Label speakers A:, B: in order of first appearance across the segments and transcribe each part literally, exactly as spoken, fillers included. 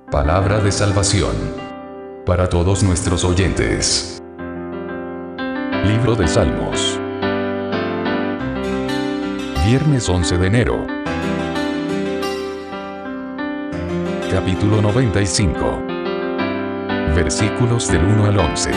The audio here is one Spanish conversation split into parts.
A: Palabra de salvación para todos nuestros oyentes. Libro de Salmos. Viernes once de enero. Capítulo noventa y cinco. Versículos del uno al once.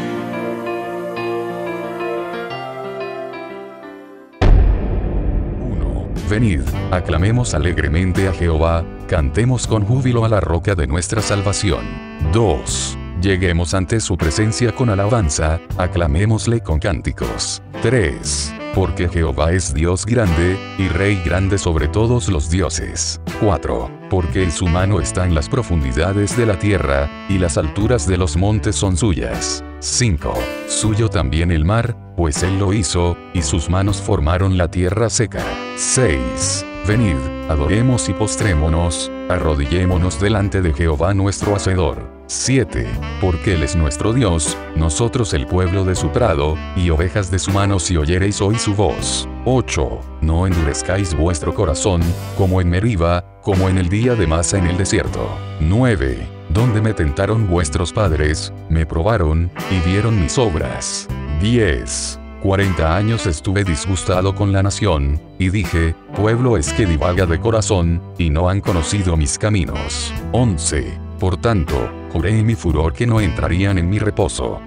A: uno. Venid, aclamemos alegremente a Jehová, cantemos con júbilo a la roca de nuestra salvación. dos. Lleguemos ante su presencia con alabanza, aclamémosle con cánticos. tres. Porque Jehová es Dios grande, y Rey grande sobre todos los dioses. cuatro. Porque en su mano está en las profundidades de la tierra, y las alturas de los montes son suyas. cinco. Suyo también el mar, pues él lo hizo, y sus manos formaron la tierra seca. seis. Venid, adoremos y postrémonos, arrodillémonos delante de Jehová nuestro Hacedor. siete. Porque él es nuestro Dios, nosotros el pueblo de su prado, y ovejas de su mano si oyereis hoy su voz. ocho. No endurezcáis vuestro corazón, como en Meriba, como en el día de Masa en el desierto. nueve. Donde me tentaron vuestros padres, me probaron, y vieron mis obras. diez. Cuarenta años estuve disgustado con la nación, y dije, pueblo es que divaga de corazón, y no han conocido mis caminos. once. Por tanto, juré en mi furor que no entrarían en mi reposo.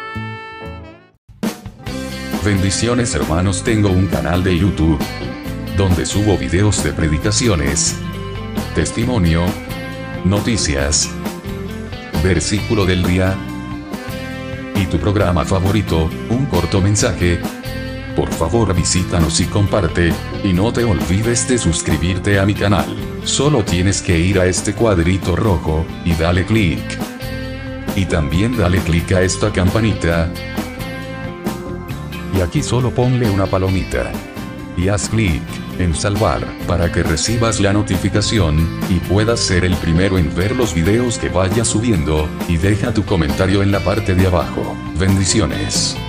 A: Bendiciones hermanos, tengo un canal de YouTube, donde subo videos de predicaciones, testimonio, noticias, versículo del día, y tu programa favorito, un corto mensaje. Por favor visítanos y comparte, y no te olvides de suscribirte a mi canal. Solo tienes que ir a este cuadrito rojo, y dale clic. Y también dale clic a esta campanita. Y aquí solo ponle una palomita. Y haz clic en salvar, para que recibas la notificación, y puedas ser el primero en ver los videos que vaya subiendo, y deja tu comentario en la parte de abajo. Bendiciones.